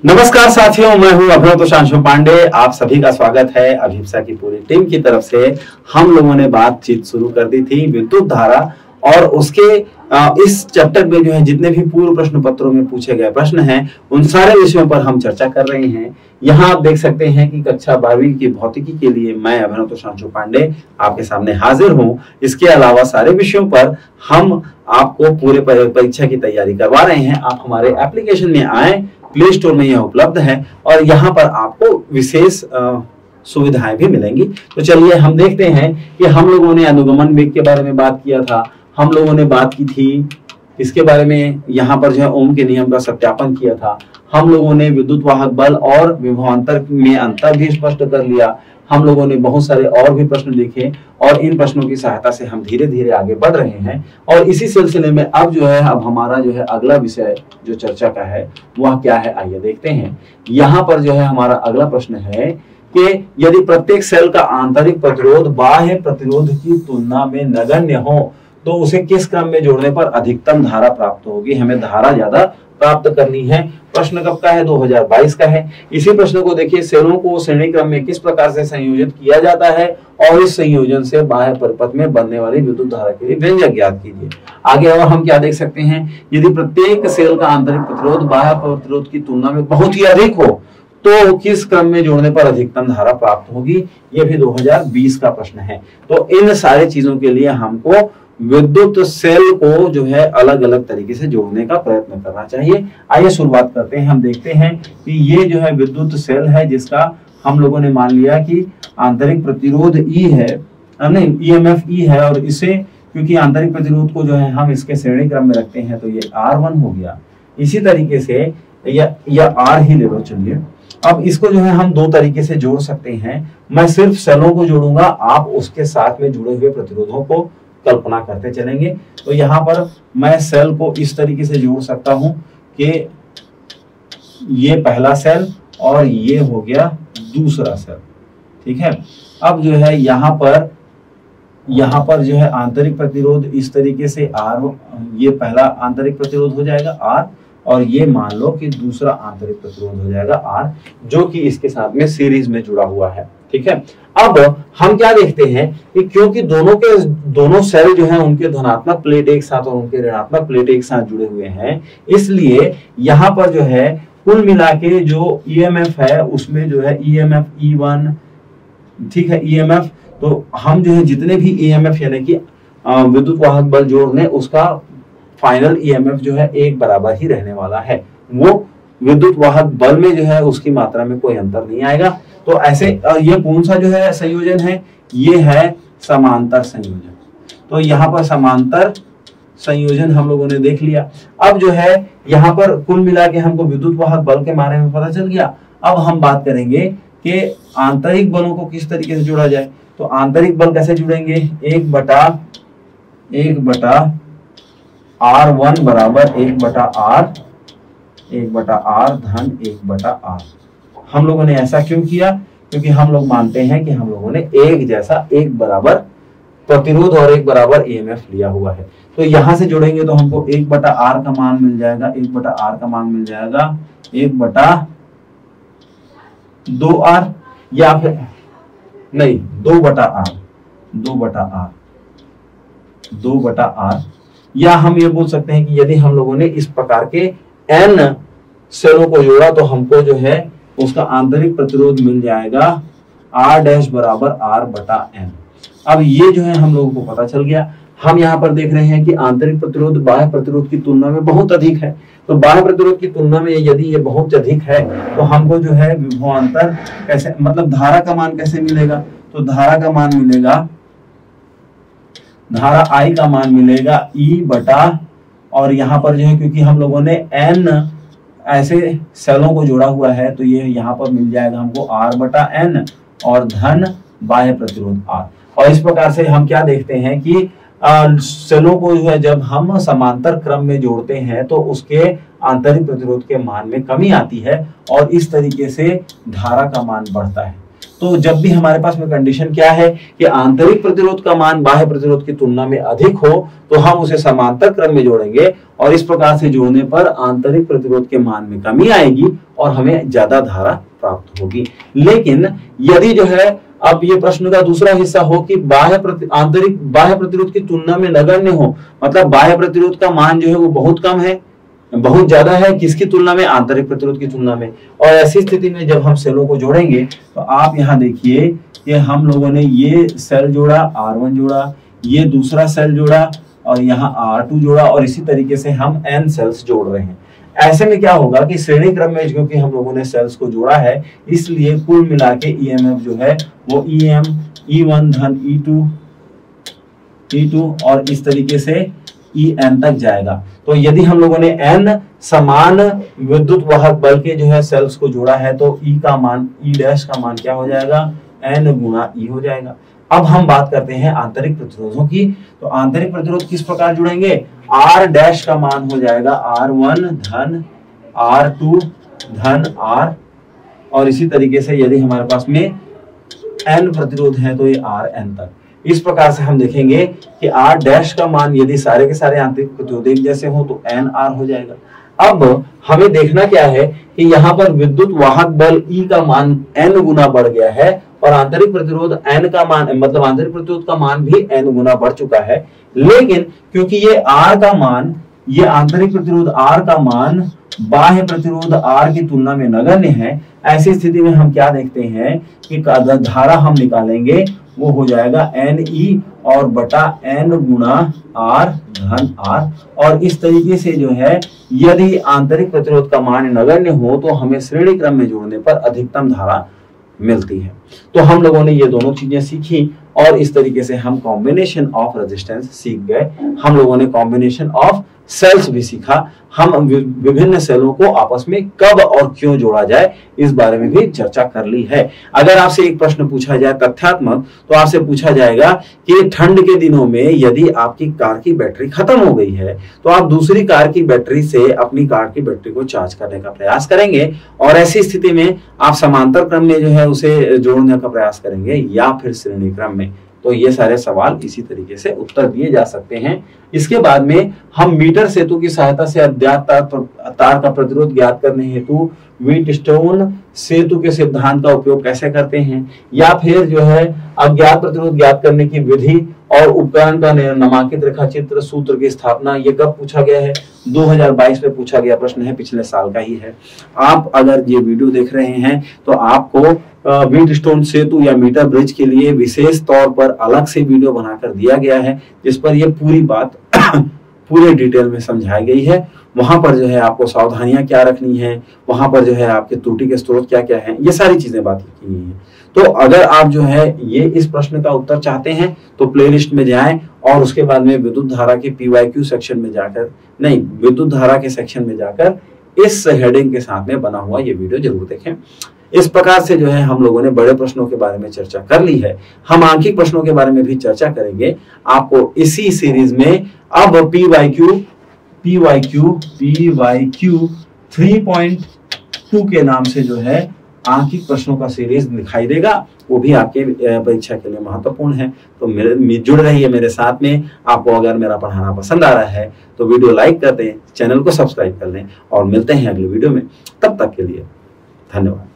नमस्कार साथियों, मैं हूं अभिनव तोषांशु पांडे। आप सभी का स्वागत है। अभिप्सा की पूरी टीम की तरफ से हम लोगों ने बातचीत शुरू कर दी थी विद्युत धारा और उसके इस चैप्टर में जो है जितने भी पूर्व प्रश्न पत्रों में पूछे गए प्रश्न हैं उन सारे विषयों पर हम चर्चा कर रहे हैं। यहाँ आप देख सकते हैं कि कक्षा 12वीं की भौतिकी के लिए मैं अभिनव तोषांशु पांडे आपके सामने हाजिर हूँ। इसके अलावा सारे विषयों पर हम आपको पूरे परीक्षा की तैयारी करवा रहे हैं। आप हमारे एप्लीकेशन में आए, प्ले स्टोर में यह उपलब्ध है और यहाँ पर आपको विशेष सुविधाएं भी मिलेंगी। तो चलिए हम देखते हैं कि हम लोगों ने अनुगमन वेग के बारे में बात किया था, हम लोगों ने बात की थी इसके बारे में, यहाँ पर जो है ओम के नियम का सत्यापन किया था, हम लोगों ने विद्युत वाहक बल और विभवांतर में अंतर भी स्पष्ट कर लिया, हम लोगों ने बहुत सारे और भी प्रश्न देखे और इन प्रश्नों की सहायता से हम धीरे धीरे आगे बढ़ रहे हैं। और इसी सिलसिले में अब जो है हमारा जो है अगला विषय जो चर्चा का है वह क्या है, आइए देखते हैं। यहाँ पर जो है हमारा अगला प्रश्न है कि यदि प्रत्येक सेल का आंतरिक प्रतिरोध बाह्य प्रतिरोध की तुलना में नगण्य हो तो उसे किस क्रम में जोड़ने पर अधिकतम धारा प्राप्त होगी। हमें धारा ज्यादा प्राप्त करनी है। प्रश्न कब का है? 2022 का है। इसी प्रश्न को देखिए, सेलों को श्रेणी क्रम में किस प्रकार से संयोजित किया जाता है और इस संयोजन से बाह्य परिपथ में बनने वाली विद्युत धारा के लिए व्यंजक ज्ञात कीजिए। आगे और हम क्या देख सकते हैं, यदि प्रत्येक सेल का आंतरिक प्रतिरोध बाह्य प्रतिरोध की तुलना में बहुत ही अधिक हो तो किस क्रम में जोड़ने पर अधिकतम धारा प्राप्त होगी। यह भी 2020 का प्रश्न है। तो इन सारे चीजों के लिए हमको विद्युत सेल को जो है अलग अलग तरीके से जोड़ने का प्रयत्न करना चाहिए। आइए शुरुआत करते हैं। हम देखते हैं कि ये जो है विद्युत सेल है जिसका हम लोगों ने मान लिया कि आंतरिक प्रतिरोध E है, नहीं EMF E है, और इसे क्योंकि आंतरिक प्रतिरोध को जो है हम इसके श्रेणी क्रम में रखते हैं तो ये R1 हो गया। इसी तरीके से या R ही ले लो। चलिए अब इसको जो है हम दो तरीके से जोड़ सकते हैं। मैं सिर्फ सेलों को जोड़ूंगा, आप उसके साथ में जुड़े हुए प्रतिरोधों को कल्पना करते चलेंगे। तो यहाँ पर मैं सेल को इस तरीके से जोड़ सकता हूं कि ये पहला सेल और ये हो गया दूसरा सेल, ठीक है। अब जो है यहाँ पर जो है आंतरिक प्रतिरोध इस तरीके से R, ये पहला आंतरिक प्रतिरोध हो जाएगा R, और ये मान लो कि दूसरा आंतरिक प्रतिरोध हो जाएगा R, जो कि इसके साथ में सीरीज में जुड़ा हुआ है, ठीक है। अब हम क्या देखते हैं कि क्योंकि दोनों सेल जो हैं उनके धनात्मक प्लेट एक साथ और उनके ऋणात्मक प्लेट एक साथ जुड़े हुए हैं, इसलिए यहाँ पर जो है कुल मिला के जो EMF है उसमें जो है EMF E1, ठीक है, EMF, तो हम जो है जितने भी EMF यानी कि विद्युत वाहक बल जोड़ लें उसका फाइनल EMF जो है एक बराबर ही रहने वाला है। वो विद्युत वाहक बल में जो है उसकी मात्रा में कोई अंतर नहीं आएगा। तो ऐसे ये कौन सा जो है संयोजन है, ये है समांतर संयोजन। तो यहाँ पर समांतर संयोजन हम लोगों ने देख लिया। अब जो है यहाँ पर कुल मिला के हमको विद्युत वाहक बल के बारे में पता चल गया। अब हम बात करेंगे कि आंतरिक बलों को किस तरीके से जोड़ा जाए। तो आंतरिक बल कैसे जुड़ेंगे, एक बटा R1 बराबर 1/R धन 1/R। हम लोगों ने ऐसा क्यों किया? क्योंकि हम लोग मानते हैं कि हम लोगों ने एक जैसा एक बराबर प्रतिरोध और एक बराबर EMF लिया हुआ है। तो यहां से जोड़ेंगे तो हमको 1/R का मान मिल जाएगा, 1/R का मान मिल जाएगा 1/2R, या फिर नहीं 2/R, या हम ये बोल सकते हैं कि यदि हम लोगों ने इस प्रकार के N सेलों को जोड़ा तो हमको जो है उसका आंतरिक प्रतिरोध मिल जाएगा R डैश बराबर R/N। अब ये जो है हम लोगों को पता चल गया। हम यहाँ पर देख रहे हैं कि आंतरिक प्रतिरोध बाह्य प्रतिरोध की तुलना में बहुत अधिक है। तो बाह्य प्रतिरोध की तुलना में यदि ये बहुत अधिक है तो हमको जो है विभवांतर कैसे, मतलब धारा का मान कैसे मिलेगा। तो धारा का मान मिलेगा, धारा I का मान मिलेगा E बटा, और यहाँ पर जो है क्योंकि हम लोगों ने N ऐसे सेलों को जोड़ा हुआ है तो ये यहाँ पर मिल जाएगा हमको R/N और धन बाह्य प्रतिरोध R। और इस प्रकार से हम क्या देखते हैं कि सेलों को जो है जब हम समांतर क्रम में जोड़ते हैं तो उसके आंतरिक प्रतिरोध के मान में कमी आती है और इस तरीके से धारा का मान बढ़ता है। तो जब भी हमारे पास में कंडीशन क्या है कि आंतरिक प्रतिरोध का मान बाह्य प्रतिरोध की तुलना में अधिक हो तो हम उसे समांतर क्रम में जोड़ेंगे और इस प्रकार से जोड़ने पर आंतरिक प्रतिरोध के मान में कमी आएगी और हमें ज्यादा धारा प्राप्त होगी। लेकिन यदि जो है अब ये प्रश्न का दूसरा हिस्सा हो कि बाह्य प्रतिरोध की तुलना में नगण्य हो, मतलब बाह्य प्रतिरोध का मान जो है वो बहुत कम है, बहुत ज्यादा है, किसकी तुलना में? आंतरिक प्रतिरोध की तुलना में। और ऐसी स्थिति में जब हम सेलों को जोड़ेंगे तो आप यहाँ देखिए कि हम लोगों ने ये सेल जोड़ा, R1 जोड़ा, ये दूसरा सेल जोड़ा और यहाँ R2 जोड़ा और इसी तरीके से हम N सेल्स जोड़ रहे हैं। ऐसे में क्या होगा कि श्रेणी क्रम में क्योंकि हम लोगों ने सेल्स को जोड़ा है इसलिए कुल मिला के EMF जो है वो EM E1 धन E2 और इस तरीके से En तक जाएगा। तो यदि हम लोगों ने N समान विद्युत वाहक बल के जो है सेल्स को जोड़ा है तो E का मान E डैश का मान क्या हो जाएगा? N गुना E हो जाएगा। अब हम बात करते हैं आंतरिक प्रतिरोधों की। तो आंतरिक प्रतिरोध किस प्रकार जुड़ेंगे? R डैश का मान हो जाएगा R1 धन R2 धन R और इसी तरीके से यदि हमारे पास में N प्रतिरोध है तो ये Rn तक। इस प्रकार से हम देखेंगे कि R डैश का मान यदि सारे के सारे आंतरिक प्रतिरोध एक जैसे हो तो NR हो जाएगा। अब हमें देखना क्या है कि यहाँ पर विद्युत वाहक बल E का मान N गुना बढ़ गया है और आंतरिक प्रतिरोध N का मान मतलब आंतरिक प्रतिरोध का मान भी N गुना बढ़ चुका है। लेकिन क्योंकि ये R का मान, ये आंतरिक प्रतिरोध R का मान बाह्य प्रतिरोध R की तुलना में नगण्य है, ऐसी स्थिति में हम क्या देखते हैं कि धारा हम निकालेंगे वो हो जाएगा NE और बटा N गुना R धन R। और इस तरीके से जो है यदि आंतरिक प्रतिरोध का मान नगण्य हो तो हमें श्रेणी क्रम में जोड़ने पर अधिकतम धारा मिलती है। तो हम लोगों ने ये दोनों चीजें सीखी और इस तरीके से हम कॉम्बिनेशन ऑफ रेजिस्टेंस सीख गए। हम लोगों ने कॉम्बिनेशन ऑफ सेल्स भी सीखा। हम विभिन्न सेलों को आपस में कब और क्यों जोड़ा जाए इस बारे में भी चर्चा कर ली है। अगर आपसे एक प्रश्न पूछा जाए तथ्यात्मक तो आपसे पूछा जाएगा कि ठंड के दिनों में यदि आपकी कार की बैटरी खत्म हो गई है तो आप दूसरी कार की बैटरी से अपनी कार की बैटरी को चार्ज करने का प्रयास करेंगे और ऐसी स्थिति में आप समांतर क्रम में जो है उसे जोड़ने का प्रयास करेंगे या फिर श्रेणी क्रम में। तो ये सारे सवाल इसी तरीके से उत्तर दिए जा सकते हैं। इसके बाद में हम मीटर सेतु की सहायता से अज्ञात तार का प्रतिरोध ज्ञात करने हेतु व्हीटस्टोन सेतु के सिद्धांत का उपयोग कैसे करते हैं, या फिर जो है अज्ञात प्रतिरोध ज्ञात करने की विधि और उपकरण का नामांकित रेखाचित्र सूत्र की स्थापना, ये कब पूछा गया है? 2022 में पूछा गया प्रश्न है, पिछले साल का ही है। आप अगर ये वीडियो देख रहे हैं तो आपको व्हीटस्टोन सेतु या मीटर ब्रिज के लिए विशेष तौर पर अलग से वीडियो बनाकर दिया गया है जिस पर यह पूरी बात पूरे डिटेल में समझाई गई है। वहां पर जो है आपको सावधानियां क्या रखनी है, वहां पर जो है आपके त्रुटि के स्रोत क्या क्या हैं, ये सारी चीजें बात की गई है। तो अगर आप जो है ये इस प्रश्न का उत्तर चाहते हैं तो प्लेलिस्ट में जाएं और उसके बाद में विद्युत धारा के PYQ सेक्शन में जाकर, नहीं विद्युत धारा के सेक्शन में जाकर इस हेडिंग के साथ में बना हुआ ये वीडियो जरूर देखें। इस प्रकार से जो है हम लोगों ने बड़े प्रश्नों के बारे में चर्चा कर ली है। हम आंखिक प्रश्नों के बारे में भी चर्चा करेंगे। आपको इसी सीरीज में अब PYQ 3.2 के नाम से जो है आंखिक प्रश्नों का सीरीज दिखाई देगा, वो भी आपके परीक्षा के लिए महत्वपूर्ण है। तो जुड़ रहिए मेरे साथ में। आपको अगर मेरा पढ़ाना पसंद आ रहा है तो वीडियो लाइक कर दें, चैनल को सब्सक्राइब कर लें और मिलते हैं अगले वीडियो में। तब तक के लिए धन्यवाद।